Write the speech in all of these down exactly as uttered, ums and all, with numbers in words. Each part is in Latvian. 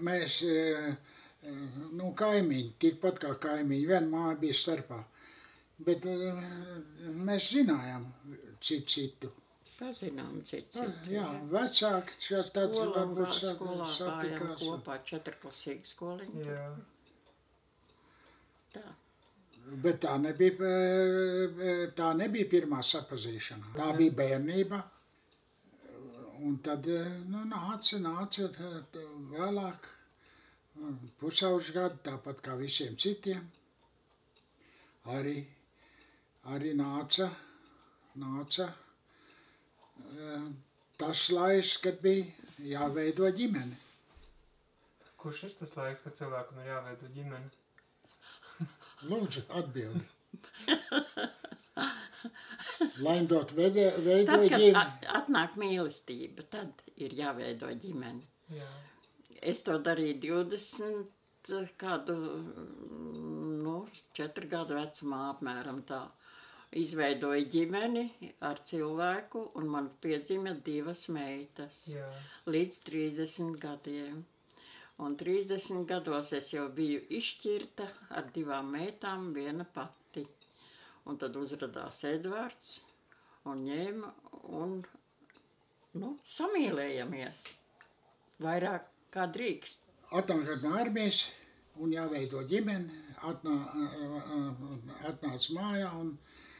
mēs, nu, kaimiņi, tikpat kā kaimiņi, viena māja bija starpā. Bet mēs zinājām citu citu. Pazinām citu citu. Jā, vecāki šādi tāds varbūt skolā satikās. gājām kopā, četrklasīga skoliņa. Jā. Tā. Bet tā nebija, tā nebija pirmā sapazīšana. Tā bija bērnība. Un tad, nu, nāca, nāca vēlāk, pusauģu gadu, tāpat kā visiem citiem. Arī, arī nāca, nāca tas laiks, kad bija jāveido ģimene. Kurš ir tas laiks, kad cilvēkam ir jāveido ģimene? Lūdzu, atbildi. Laimdot veidoja Tad, kad ģimeni. at- atnāk mīlestība, tad ir jāveido ģimeni. Jā. Es to darīju divdesmit kādu, nu, četru gadu vecumā apmēram tā. Izveidoju ģimeni ar cilvēku un man piedzima divas meitas. Jā. Līdz trīsdesmit gadiem. Un trīsdesmit gados es jau biju izšķirta ar divām meitām, viena pati. Un tad uzradās Edvards un ņēma un, nu, samīlējamies. Vairāk kā drīkst. Atnākat no armijas un jāveido ģimene, atnā, atnāc mājā un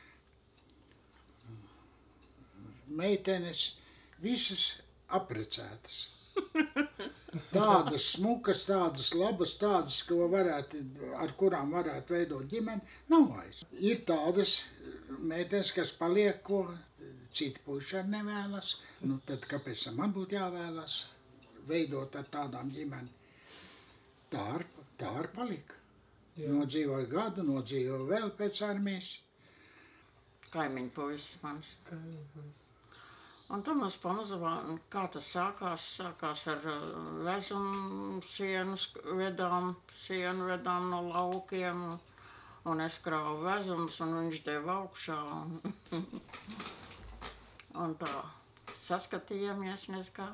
meitenes visas aprecētas. Tādas smukas, tādas labas, tādas, ko varētu, ar kurām varētu veidot ģimeni, nav vairs. Ir tādas meitenes, kas paliek, ko citi puiši arī nevēlas. Nu, tad kāpēc man būtu jāvēlas veidot ar tādām ģimeni? Tā ar, tā ar palika. Jā. Nodzīvoja gadu, nodzīvoja vēl pēc armijas. Kaimiņu puisis mans. Kā, Un tad mums pamazām, kā tas sākās, sākās ar uh, vezumu sienu, sk- vedām, sienu vedām no laukiem, un, un es krāvu vezumus, un viņš deva augšā. Un, un tā saskatījāmies mēs kā.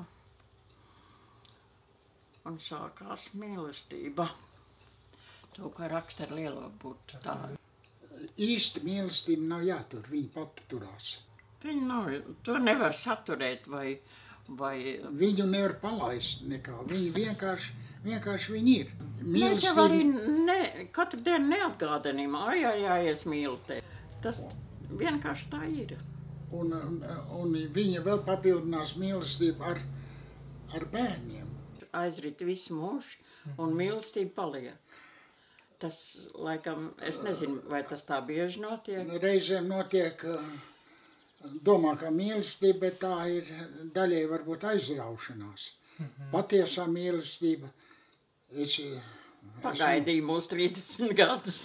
Un sākās mīlestība. To, kā raksta ar lielo būtu tā. Īsti mīlestība nav jātur, viņa pati turās. Viņi nav, to nevar saturēt vai, vai Viņu nevar palaist nekā. Viņi vienkārši, vienkārši viņi ir. mēs jau arī ne, katru dienu neatgādinām, ai, ai, ai, es mīlu tevi. Tas vienkārši tā ir. Un, un viņa vēl papildinās mīlestību ar, ar bērniem. Aizrit visu mūžu un mīlestība paliek. Tas, laikam, es nezinu, vai tas tā bieži notiek. Reizēm notiek, domā, ka mīlestība, bet tā ir daļai varbūt aizraušanās. Patiesā mīlestība, es, Pagaidīja mūs trīsdesmit gadus.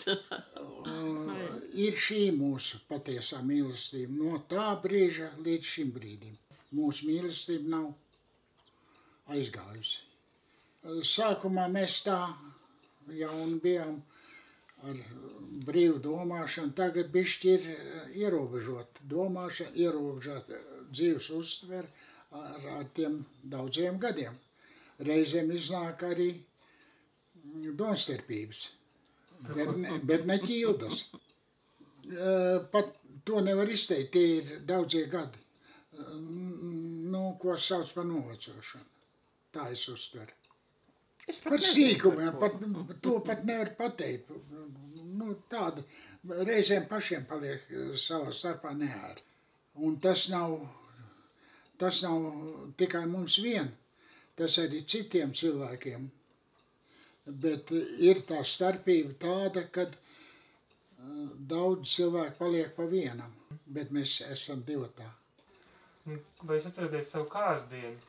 ir šī mūsu patiesā mīlestība no tā brīža līdz šim brīdim. Mūsu mīlestība nav aizgājusi. Sākumā mēs tā jauni bijām ar brīvu domāšanu, tagad bišķi ir ierobežot domāšana, ierobežot dzīves uztver ar, ar tiem daudziem gadiem. Reizēm iznāk arī domstarpības, bet ne, bet ne ķildas. Pat to nevar izteikt, tie ir daudzie gadi, nu, ko sauc par novecošanu. Tā es uztveru. Es pat Par nezinu, sīkumiem, par pat, to pat nevar pateikt. Nu, tāda reizēm pašiem paliek savā starpā neēri. Un tas nav, tas nav tikai mums vien, tas arī citiem cilvēkiem. Bet ir tā starpība tāda, kad daudz cilvēku paliek pa vienam, bet mēs esam divatā. Vai jūs atceraties savu kāzu dienu?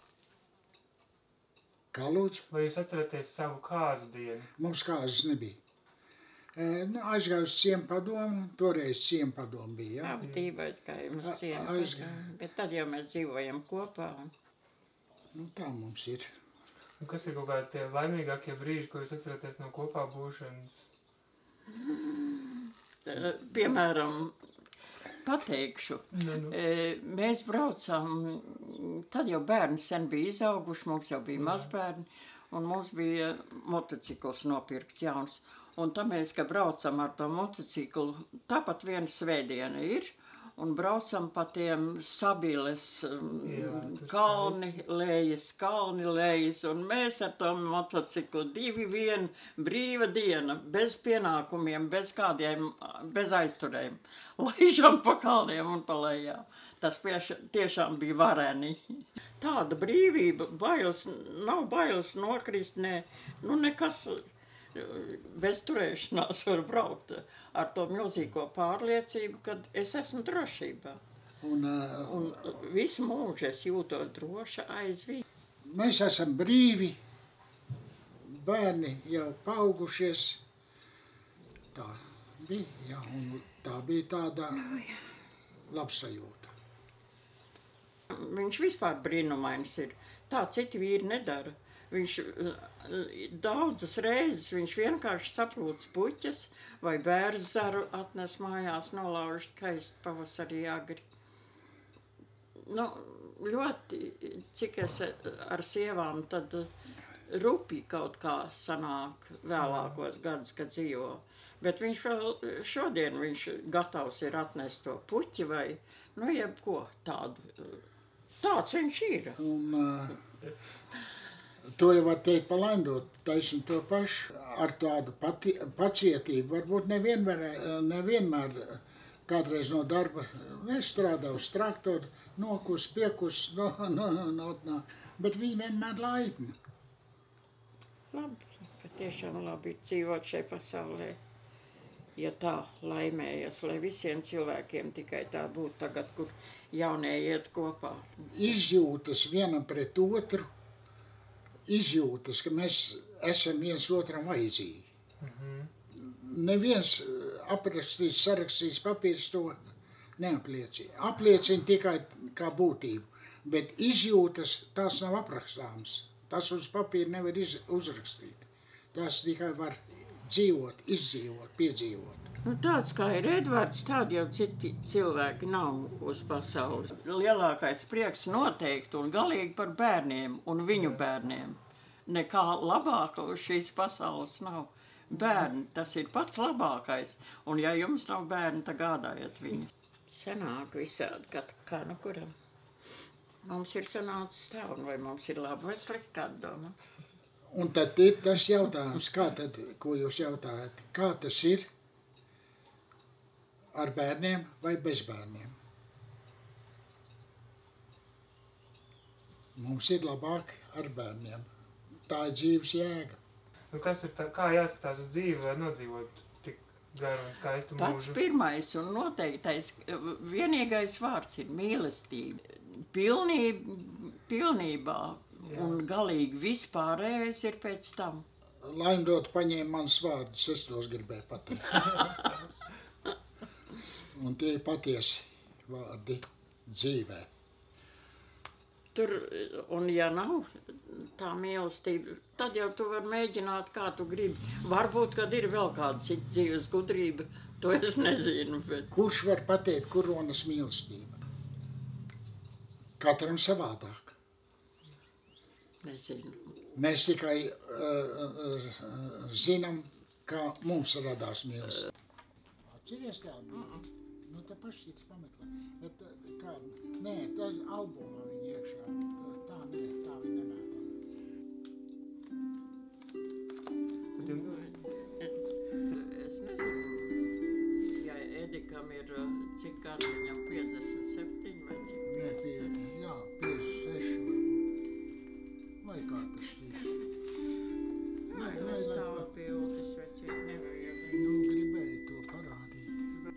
Kā lūdzu? Vai jūs atceraties savu kāzu dienu? Mums kāzas nebija. E, nu, aizgāju uz ciempadomu, toreiz ciempadomu bija, jā. Abi divi aizgājām uz A- ciemu, aizgāju. bet tad jau mēs dzīvojam kopā. Un Nu, tā mums ir. Un kas ir kaut kādi tie laimīgākie brīži, ko jūs atceraties no kopā būšanas? Eh, Piemēram, pateikšu, Nu, nu. eh, mēs braucām, tad jau bērni sen bija izauguši, mums jau bija mazbērni, un mums bija motocikls nopirkts jauns. Un tā mēs, ka braucam ar to motociklu, tāpat viena svētdiena ir, un braucam pa tiem Sabiles Jā, kalni, lejas, kalni, lejas, un mēs ar to motociklu divi vien brīva diena, bez pienākumiem, bez kādiem, bez aizturējiem, laižam pa kalniem un pa lejām. Tas pieš, tiešām bija vareni. Tāda brīvība, bailes, nav bailes nokrist, ne, nu nekas... bez turēšanās var braukt ar to milzīgo pārliecību, kad es esmu drošībā. Un, uh, un visu mūžu es jūtos droša aizvien. Mēs esam brīvi, bērni jau paaugušies. Tā bija, jā, un tā bija tāda labsajūta. Viņš vispār brīnumains ir. Tā citi vīri nedara. Viņš daudzas reizes viņš vienkārši saprūc puķes vai bērzu zaru atnes mājās, nolauž skaisti pavasarī agri. Nu, ļoti, cik es ar sievām tad rupi kaut kā sanāk vēlākos gadus, kad dzīvo. Bet viņš vēl šodien viņš gatavs ir atnest to puķi vai, nu, jebko tādu. Tāds viņš ir. Un, uh... To jau var teikt pa laimdot, taisni to pašu, ar tādu pati, pacietību. Varbūt nevienmēr, nevienmēr kādreiz no darba nestrādā uz traktoru, nokus, piekus, no, no, no, no, bet viņi vienmēr laipni. Labi, ka tiešām labi ir dzīvot šai pasaulē, ja tā laimējas, lai visiem cilvēkiem tikai tā būtu tagad, kur jaunie iet kopā. Izjūtas vienam pret otru, izjūtas, ka mēs esam viens otram vajadzīgi. Mm-hmm. Neviens aprakstīs, sarakstīs papīrs to neapliecina. Apliecina tikai kā būtību, bet izjūtas tās nav aprakstāmas. Tas uz papīra nevar iz, uzrakstīt. Tas tikai var dzīvot, izdzīvot, piedzīvot. Nu, tāds kā ir Edvards, tādi jau citi cilvēki nav uz pasaules. Lielākais prieks noteikti un galīgi par bērniem un viņu bērniem. Nekā labāka uz šīs pasaules nav. Bērni, tas ir pats labākais. Un ja jums nav bērni, tad gādājiet viņu. Sanāk visādi, kā, kā nu kuram. Mums ir sanācis tā, un vai mums ir labi vai slikti, kāda doma. Un tad ir tas jautājums, kā tad, ko jūs jautājat, kā tas ir ar bērniem vai bez bērniem? Mums ir labāk ar bērniem. Tā ir dzīves jēga. Nu, kas ir tā, kā jāskatās uz dzīvi, lai nodzīvot tik garu un skaistu mūžu? Pats pirmais un noteiktais, vienīgais vārds ir mīlestība. Pilnība, pilnībā Jā. Un galīgi vispārējais ir pēc tam. Laimdot paņēma mans vārdus, es tos gribēju pateikt. Un tie ir patiesi vārdi dzīvē. Tur, un ja nav tā mīlestība, tad jau tu vari mēģināt, kā tu gribi. Varbūt, kad ir vēl kāda cita dzīves gudrība, to es nezinu. Bet... Kurš var pateikt, kur ronas mīlestība? Katram savādāk. Nezinu. Mēs tikai uh, uh, zinām, kā mums radās mīlestība. Atceries tādu? Uh-uh. Nu, tā pašķītas pameklē. Bet kā, nē, tā albumā viņa iekšā. Tā, nē, tā viņa nemētā. Es nezinu, ja Edikam ir, cik gadu viņam piecdesmit septiņi vai cik? Nē, pie, jā, piecdesmit seši. Vai kā tas šķīst? Nē, nē, stāv pildes vecīt, nevajag. Nu, gribēju to parādīt.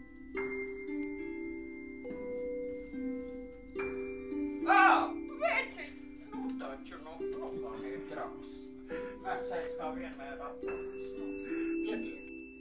Ā, veci! Nu, taču, nu, nu, man ir drāms. Vecais kā vienmēr atpūtas. Pietiek.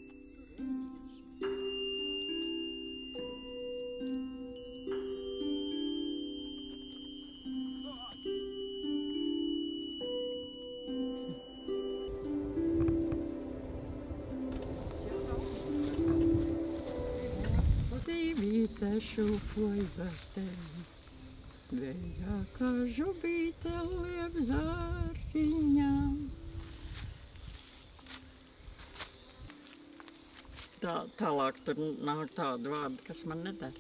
Šūpoja bastēji, vējā kā žubīte liep zāriņām. Tā, tālāk tur nav tādu vārdu, kas man nedara.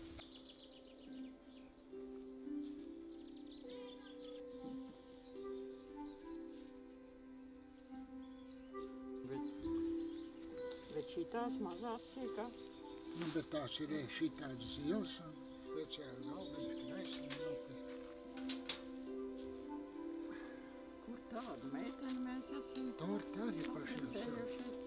Bet šitās mazās sīkās. Nu, bet tās ir šitādas zils un speciāli galdiņš, kreisi un jauki. Kur tādu meiteni mēs esam? Tur tā ir pašiem savu.